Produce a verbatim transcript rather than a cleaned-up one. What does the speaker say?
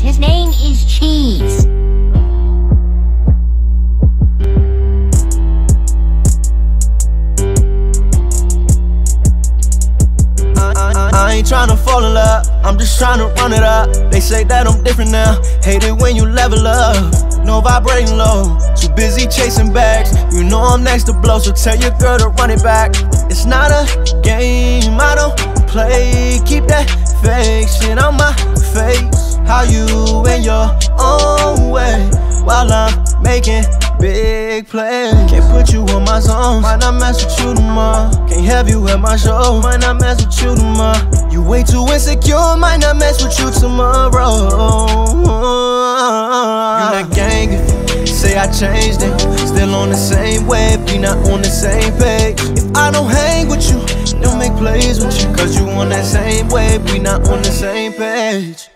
His name is Cheese. I ain't tryna fall in love, I'm just tryna run it up. They say that I'm different now, hate it when you level up. No vibrating low, too busy chasing bags. You know I'm next to blow, so tell your girl to run it back. It's not a game, I don't play. Keep that fake shit on my face. How you in your own way, while I'm making big plays. Can't put you on my zone, might not mess with you tomorrow. Can't have you at my show, might not mess with you tomorrow. You way too insecure, might not mess with you tomorrow. You not gang if you say I changed it. Still on the same wave, we not on the same page. If I don't hang with you, don't make plays with you, cause you on that same wave, we not on the same page.